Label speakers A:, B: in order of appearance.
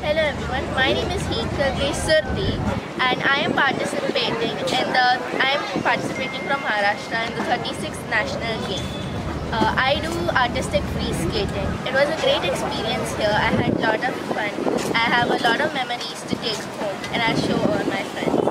A: Hello everyone, my name is Heekal Surti and I am participating from Maharashtra in the 36th National Game. I do artistic free skating. It was a great experience here. I had a lot of fun. I have a lot of memories to take home and I'll show all my friends.